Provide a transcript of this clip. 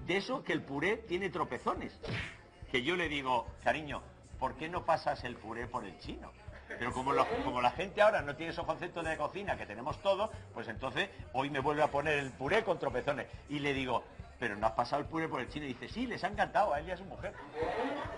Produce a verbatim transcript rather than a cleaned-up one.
de eso que el puré tiene tropezones. Que yo le digo, cariño, ¿por qué no pasas el puré por el chino? Pero como, lo, como la gente ahora no tiene esos conceptos de cocina que tenemos todos, pues entonces hoy me vuelve a poner el puré con tropezones. Y le digo, pero no has pasado el puré por el chino. Y dice, sí, les ha encantado a él y a su mujer.